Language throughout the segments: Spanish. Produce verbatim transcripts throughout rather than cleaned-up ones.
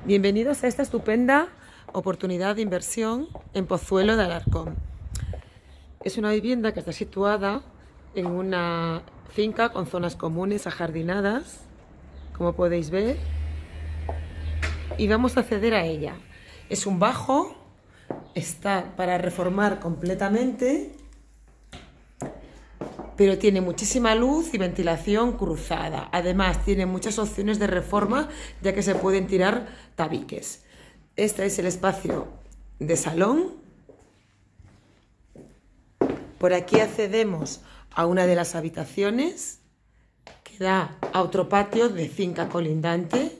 Bienvenidos a esta estupenda oportunidad de inversión en Pozuelo de Alarcón. Es una vivienda que está situada en una finca con zonas comunes ajardinadas, como podéis ver, y vamos a acceder a ella. Es un bajo, está para reformar completamente, pero tiene muchísima luz y ventilación cruzada. Además, tiene muchas opciones de reforma, ya que se pueden tirar tabiques. Este es el espacio de salón. Por aquí accedemos a una de las habitaciones que da a otro patio de finca colindante,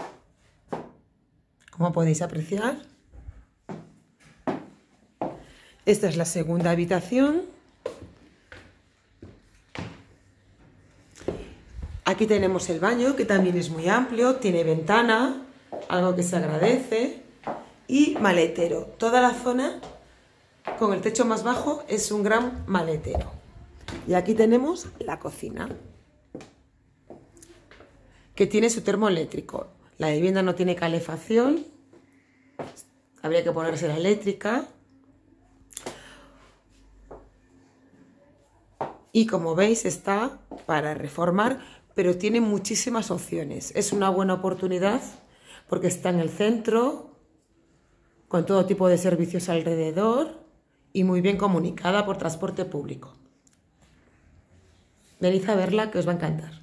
como podéis apreciar. Esta es la segunda habitación. Aquí tenemos el baño, que también es muy amplio, tiene ventana, algo que se agradece, y maletero. Toda la zona con el techo más bajo es un gran maletero. Y aquí tenemos la cocina, que tiene su termoeléctrico. La vivienda no tiene calefacción, habría que ponerse la eléctrica. Y como veis, está para reformar, pero tiene muchísimas opciones. Es una buena oportunidad porque está en el centro, con todo tipo de servicios alrededor y muy bien comunicada por transporte público. Venid a verla, que os va a encantar.